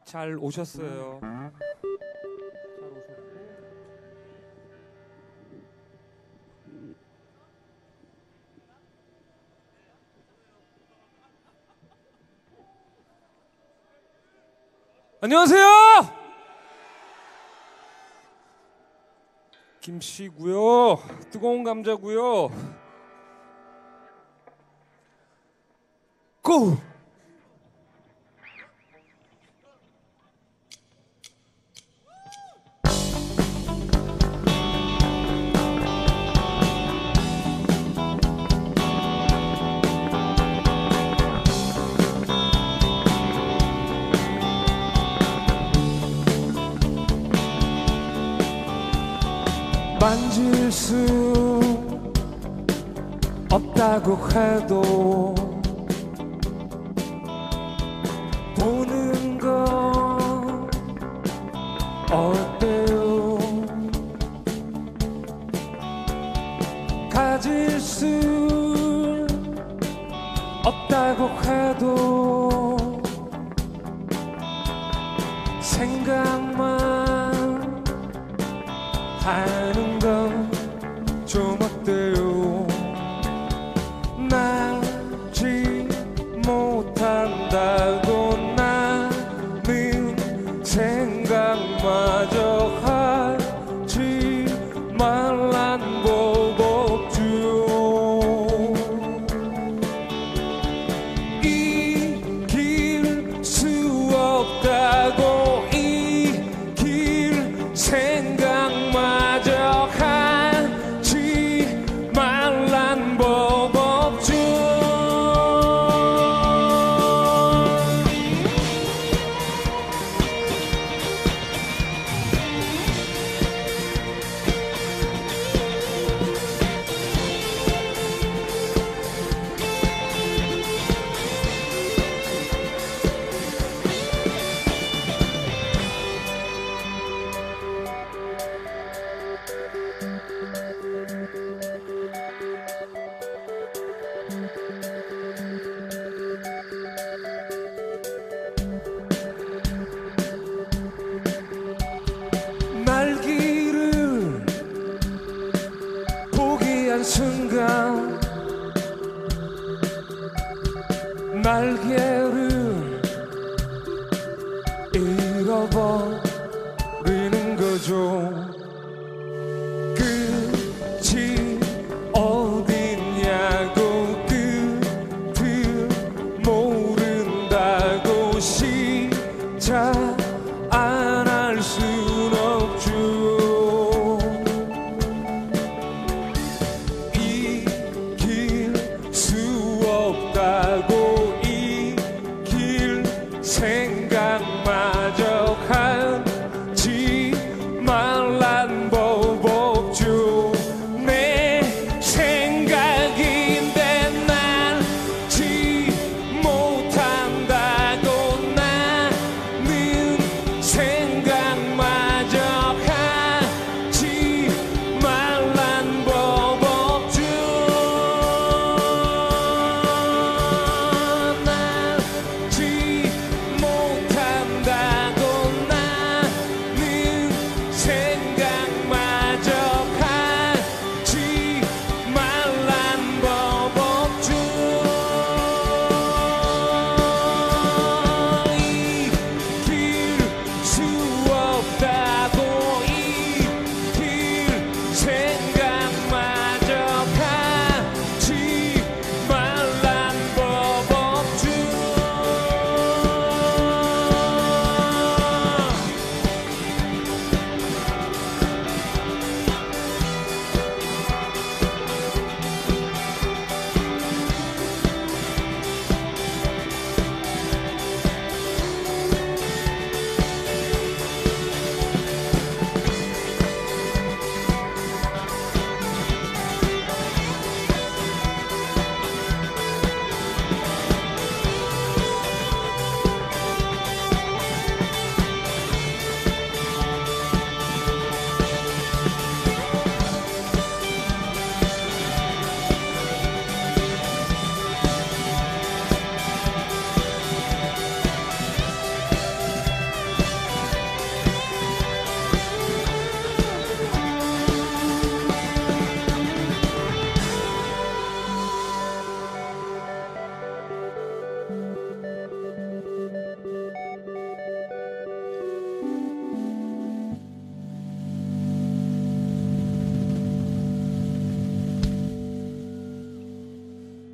잘 오셨어요. 잘 오셨고. 안녕하세요. 김씨고요. 뜨거운 감자고요. 고! 만질 수 없다고 해도 보는 건 어때요? 가질 수 없다고 해도 생각만 하는 건 좀 어때요? 나지 못한다고 나는 생각마저 하지 말란 법 없죠. 이길 수 없다고 이길 생각마저 하지 말란 법 없죠. 날기를 포기한 순간 날개를 잃어버리는 거죠. 끝이 어딨냐고 끝을 모른다고 시작 안 할 순 없죠. 이길 수 없다고 이길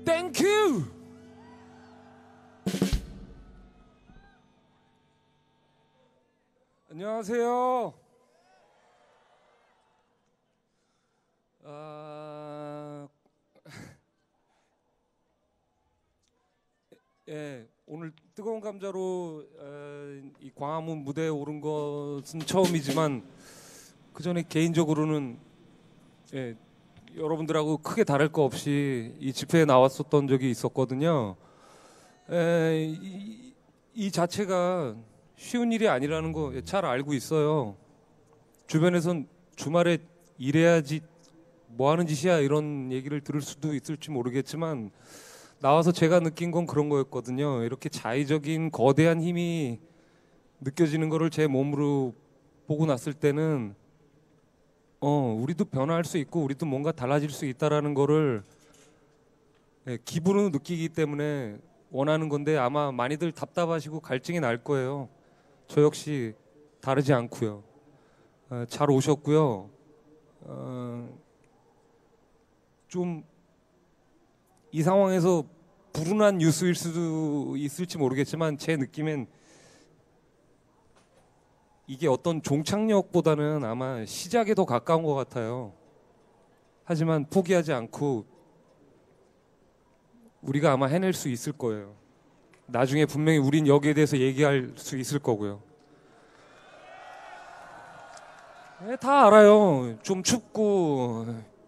땡큐. 안녕하세요. 예, 오늘 뜨거운 감자로 이 광화문 무대에 오른 것은 처음이지만 그 전에 개인적으로는 예, 여러분들하고 크게 다를 거 없이 이 집회에 나왔었던 적이 있었거든요. 이 자체가 쉬운 일이 아니라는 거 잘 알고 있어요. 주변에선 주말에 일해야지 뭐 하는 짓이야 이런 얘기를 들을 수도 있을지 모르겠지만 나와서 제가 느낀 건 그런 거였거든요. 이렇게 자의적인 거대한 힘이 느껴지는 거를 제 몸으로 보고 났을 때는 우리도 변화할 수 있고 우리도 뭔가 달라질 수 있다라는 거를 기분으로 느끼기 때문에 원하는 건데 아마 많이들 답답하시고 갈증이 날 거예요. 저 역시 다르지 않고요. 잘 오셨고요. 좀 이 상황에서 불운한 뉴스일 수도 있을지 모르겠지만 제 느낌엔 이게 어떤 종착역보다는 아마 시작에 더 가까운 것 같아요. 하지만 포기하지 않고 우리가 아마 해낼 수 있을 거예요. 나중에 분명히 우린 여기에 대해서 얘기할 수 있을 거고요. 네, 다 알아요. 좀 춥고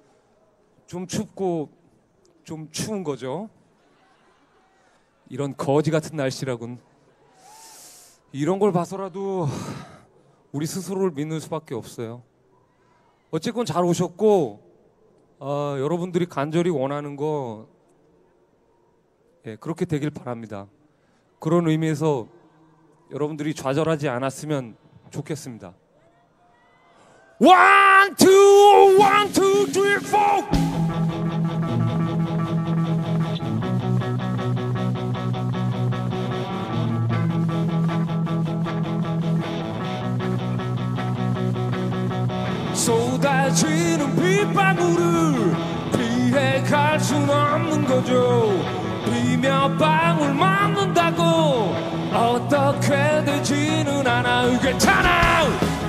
좀 추운 거죠. 이런 거지 같은 날씨라군. 이런 걸 봐서라도 우리 스스로를 믿는 수밖에 없어요. 어쨌건 잘 오셨고 여러분들이 간절히 원하는 거 그렇게 되길 바랍니다. 그런 의미에서 여러분들이 좌절하지 않았으면 좋겠습니다. One, two, one, two, three, four. 쏟아지는 빗방울을 피해 갈 순 없는 거죠. 비 몇 방울 맞는다고 어떻게 되지는 않아. 괜찮아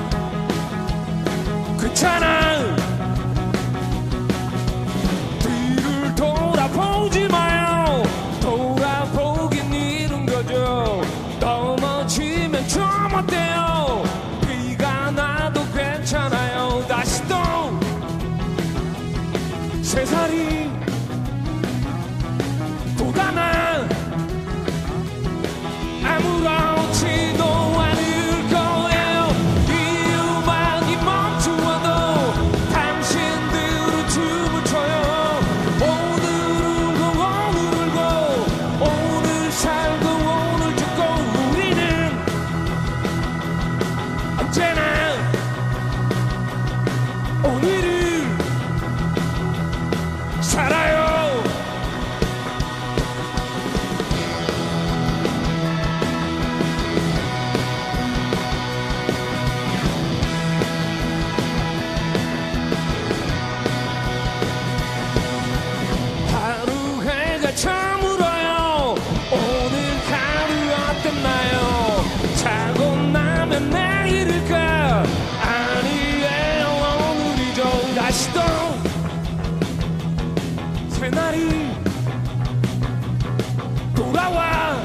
괜찮아. 뒤를 돌아보지 마요. 돌아보긴 잃은 거죠. 넘어지면 좀 어때요. 비가 나도 괜찮아요. 다시 또 세살이 돋아나 아무렇지도 않을 거예요. 이 음악이 멈추어도 당신들은 춤을 춰요. 오늘 울고 오늘 울고 오늘 살고 오늘 죽고 우리는 언제나 오늘을 살아요. 하루 해가 저물어요. 오늘 하루 어땠나요? 자고 나면 내일일까? 아니에요, 오늘이죠. 다시 또 새날이 돌아와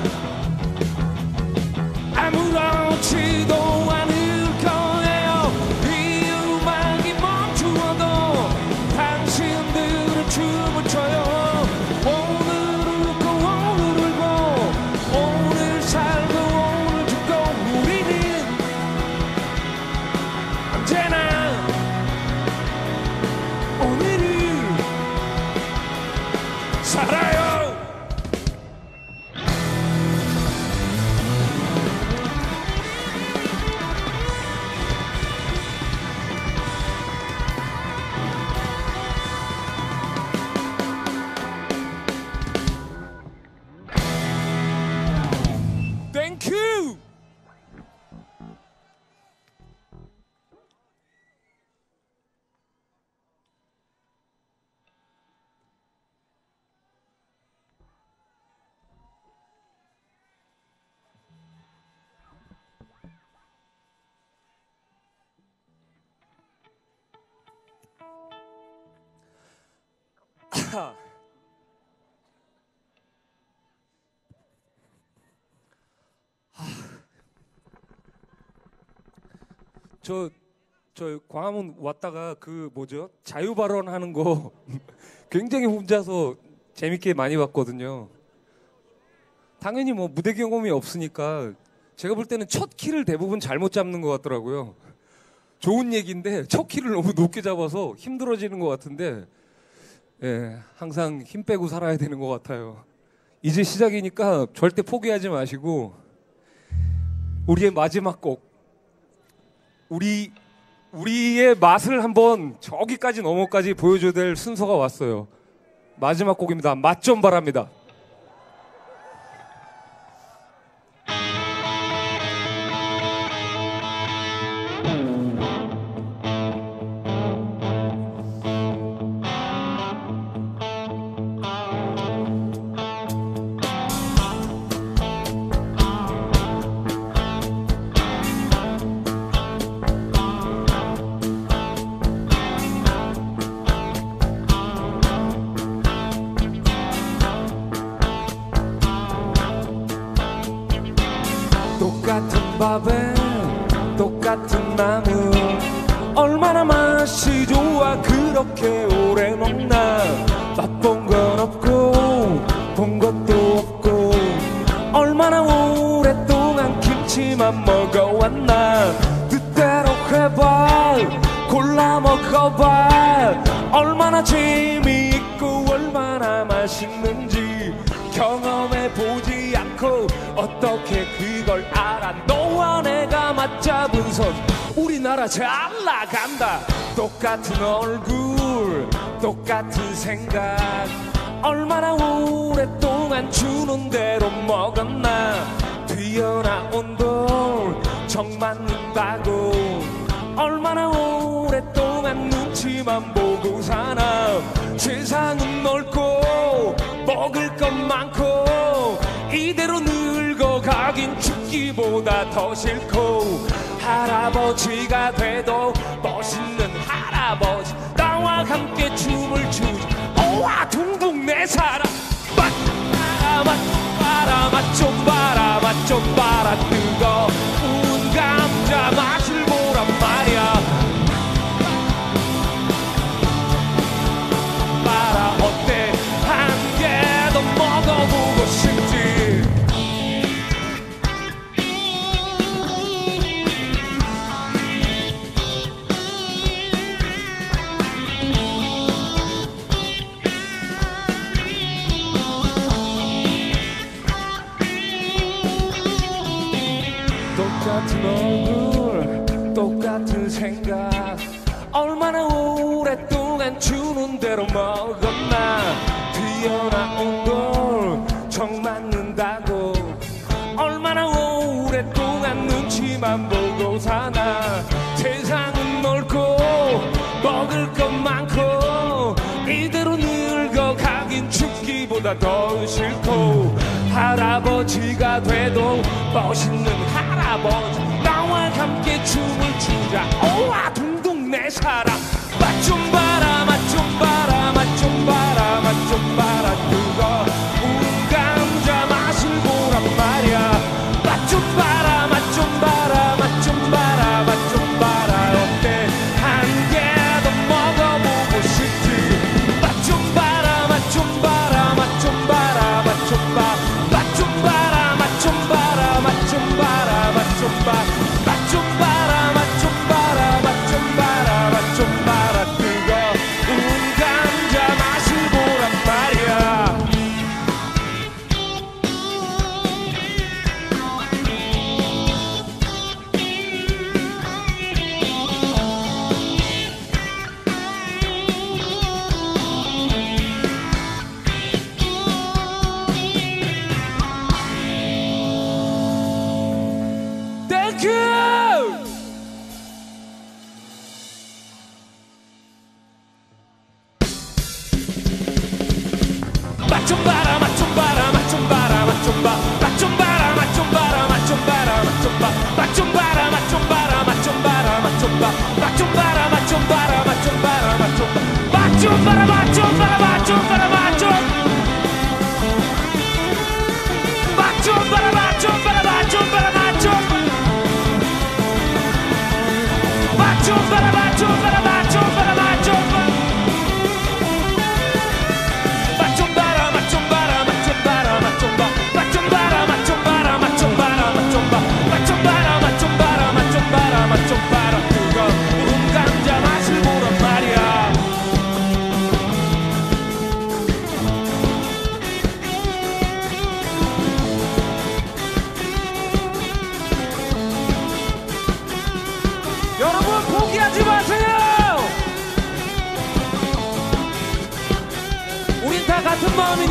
아무렇지도 않을 거예요. 이 음악이 멈추어도 당신들은 춤을 춰요. 오늘은 저 광화문 왔다가 그 뭐죠? 자유 발언하는 거 굉장히 혼자서 재밌게 많이 봤거든요. 당연히 뭐 무대 경험이 없으니까 제가 볼 때는 첫 키를 대부분 잘못 잡는 것 같더라고요. 좋은 얘기인데 첫 키를 너무 높게 잡아서 힘들어지는 것 같은데, 예, 항상 힘 빼고 살아야 되는 것 같아요. 이제 시작이니까 절대 포기하지 마시고 우리의 마지막 곡, 우리의 맛을 한번 저기까지 너머까지 보여줘야 될 순서가 왔어요. 마지막 곡입니다. 맛 좀 바랍니다. 똑같은 밥에 똑같은 나무, 얼마나 맛이 좋아 그렇게 오래 먹나. 맛본 건 없고 본 것도 없고 얼마나 오랫동안 김치만 먹어왔나. 뜻대로 해봐, 골라 먹어봐. 얼마나 재미있고 얼마나 맛있는지 경험해보지 않고 어떻게 그걸 알아. 너와 내가 맞잡은 손, 우리나라 잘 나간다. 똑같은 얼굴 똑같은 생각, 얼마나 오랫동안 주는 대로 먹었나. 튀어나온 돌 정 맞는다고 얼마나 오랫동안 눈치만 보고 사나. 세상은 넓고 먹을 것 많고 이대로 늙어가긴 죽기보다 더 싫고. 할아버지가 돼도 멋있는 할아버지, 나와 함께 춤을 추자. 오와 둥둥 내 사랑. 맛 좀 봐라, 맛 좀 봐라, 맛 좀 봐라. 뜨거운 감자 맛을 보란 말이야. 봐라 어때, 한 개 더 먹어보고 싶지. 똑같은 얼굴 똑같은 생각, 얼마나 오랫동안 주는 대로 먹었나. 튀어나온 돌 정 맞는다고 얼마나 오랫동안 눈치만 보고 사나. 세상은 넓고 먹을 것 많고 이대로 늙어가긴 죽기보다 더 싫고. 할아버지가 돼도 멋있는 할아버지, 나와 함께 춤을 추자. 오와 둥둥 내 사랑. 맛 좀 봐라, 맛 좀 봐라, 맛 좀 봐라, 맛 좀 봐라. 뜨거운 감자 맛을 보란 말이야. 맛 좀 봐라, 맛 좀 봐라, 맛 좀 봐라, 맛 좀 봐라. 어때, 한 개 더 먹어보고 싶지. 맛 좀 봐라, 맛 좀 봐라, 맛 좀 봐라, 맛 좀 봐라. 맛 좀 봐라, 맛 좀 봐라, 맛 좀 봐라, 맛 좀 봐라. 맛 좀 봐라, 맛 좀 봐라, 맛 좀 봐라, 맛 좀 봐라. 뜨거운 감자 맛을 보란 말이야. Thank you! 맛 좀 봐라, 맛 좀 봐라, 맛 좀 봐라, 맛 좀 봐. 맛 좀 봐라, 맛 좀 봐라, 맛 좀 봐라, 맛 좀 봐. 맛 좀 봐라, 맛 좀 봐라, 맛 좀 봐라, 맛 좀 봐. 맛 좀 봐라, 맛 좀 봐라, 맛 좀 봐라, 맛 좀 봐. 맛 좀 봐라, 맛 좀 봐라, 맛 좀 봐라.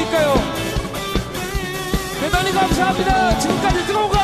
되니까요. 대단히 감사합니다. 지금까지 뜨거운